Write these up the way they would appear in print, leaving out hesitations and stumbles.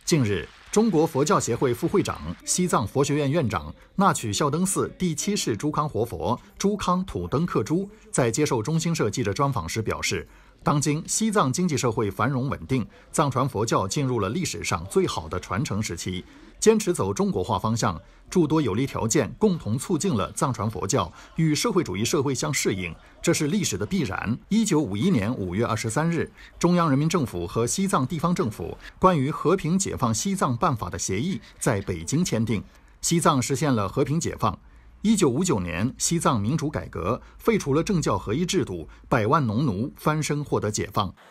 近日，中国佛教协会副会长、西藏佛学院院长、那曲孝登寺第7世珠康活佛珠康土登克珠在接受中新社记者专访时表示，当今西藏经济社会繁荣稳定，藏传佛教进入了历史上最好的传承时期。坚持走中国化方向，诸多有利条件共同促进了藏传佛教与社会主义社会相适应，这是历史的必然。1951年5月23日，中央人民政府和西藏地方政府关于和平解放西藏办法的协议在北京签订，西藏实现了和平解放。1959年，西藏民主改革，废除了政教合一制度，100万农奴翻身获得解放。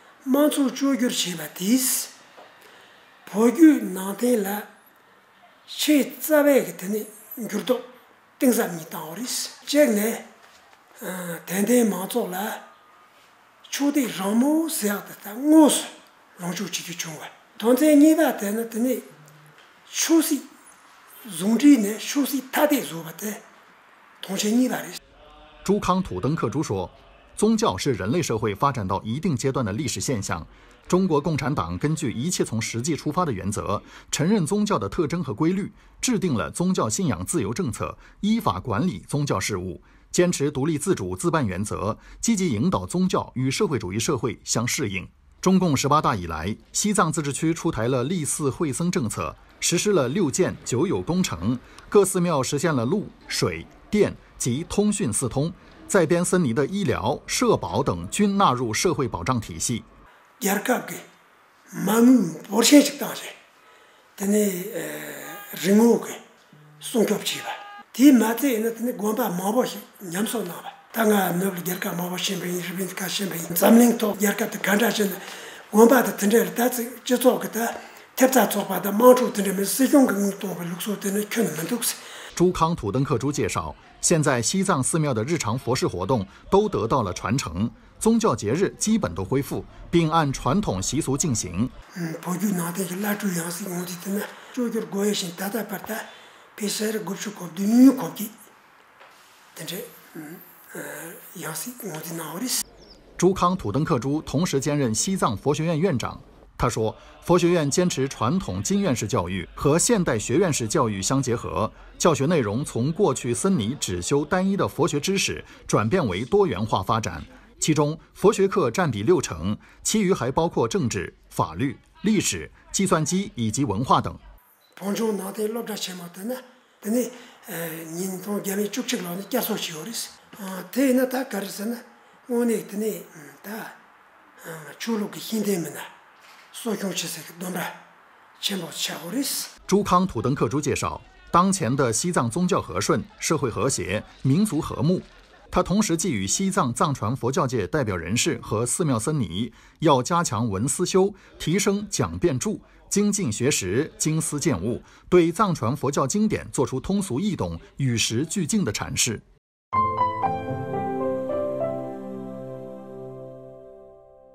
去这外个的呢，就到登山米当的是，这个呢，天天忙做了，出的任务是要的，我是让出去中国。当在你那的呢，的呢，出去用的呢，出去他的做不的，同时你那的。 珠康土登克珠说，宗教是人类社会发展到一定阶段的历史现象。中国共产党根据一切从实际出发的原则，承认宗教的特征和规律，制定了宗教信仰自由政策，依法管理宗教事务，坚持独立自主自办原则，积极引导宗教与社会主义社会相适应。中共18大以来，西藏自治区出台了立寺会僧政策，实施了6建9有工程，各寺庙实现了路、水、电及通讯四通，在编僧尼的医疗、社保等均纳入社会保障体系。 열가게 마음 보세식 당시 근데 링오게 송겹지바 디 마테는 근데 고바 마보시 냠소 나바 당가 너블 열가 마보시 빈 리빈 카신 빈 잠링토 열가 간다신 고바다 튼데 다츠 저쪽다 탭자 쪽바다 마주 튼데 메시종 근동 룩소 튼데 켜는 만독스 珠康土登克珠介绍，现在西藏寺庙的日常佛事活动都得到了传承，宗教节日基本都恢复，并按传统习俗进行。珠康土登克珠同时兼任西藏佛学院院长。他说，佛学院坚持传统经院式教育和现代学院式教育相结合，教学内容从过去僧尼只修单一的佛学知识，转变为多元化发展。其中，佛学课占比60%，其余还包括政治、法律、历史、计算机以及文化等。珠康土登克珠介绍，当前的西藏宗教和顺，社会和谐，民族和睦。他同时寄予西藏藏传佛教界代表人士和寺庙僧尼，要加强闻思修，提升讲辩著，精进学识，经思见悟，对藏传佛教经典做出通俗易懂、与时俱进的阐释。